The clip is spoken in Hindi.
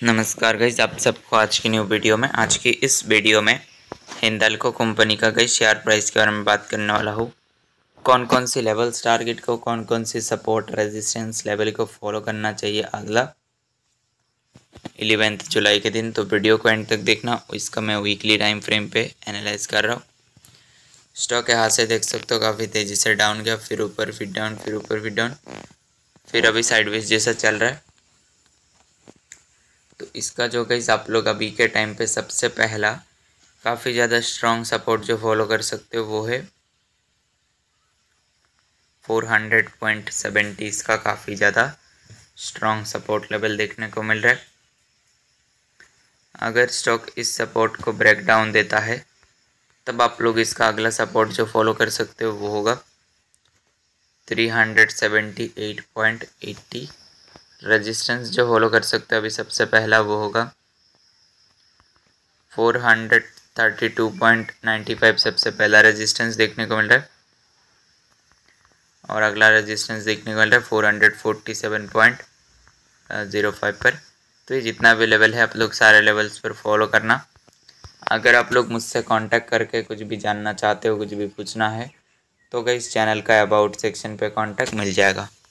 नमस्कार गाइस, आप सबको आज की न्यू वीडियो में आज की इस वीडियो में हिंदाल्को कंपनी का गाइस शेयर प्राइस के बारे में बात करने वाला हूँ। कौन कौन सी लेवल्स टारगेट को, कौन कौन सी सपोर्ट रेजिस्टेंस लेवल को फॉलो करना चाहिए अगला 11 जुलाई के दिन। तो वीडियो को एंड तक देखना। इसका मैं वीकली टाइम फ्रेम पे एनालाइज कर रहा हूँ। स्टॉक यहाँ से देख सकते हो काफ़ी तेज़ी से डाउन गया, फिर ऊपर फिर डाउन, फिर ऊपर फिर डाउन, फिर अभी साइडवेज जैसा चल रहा है। तो इसका जो गाइस आप लोग अभी के टाइम पे सबसे पहला काफ़ी ज़्यादा स्ट्रॉन्ग सपोर्ट जो फॉलो कर सकते हो वो है 400.70। इसका काफ़ी ज़्यादा स्ट्रॉन्ग सपोर्ट लेवल देखने को मिल रहा है। अगर स्टॉक इस सपोर्ट को ब्रेक डाउन देता है तब आप लोग इसका अगला सपोर्ट जो फॉलो कर सकते हो वो होगा 378.80। रेजिस्टेंस जो फॉलो कर सकते हो अभी सबसे पहला वो होगा 432.95। सबसे पहला रेजिस्टेंस देखने को मिल रहा है और अगला रेजिस्टेंस देखने को मिल रहा है 447.05 पर। तो ये जितना भी लेवल है आप लोग सारे लेवल्स पर फॉलो करना। अगर आप लोग मुझसे कांटेक्ट करके कुछ भी जानना चाहते हो, कुछ भी पूछना है तो गाइस चैनल का अबाउट सेक्शन पे कांटेक्ट मिल जाएगा।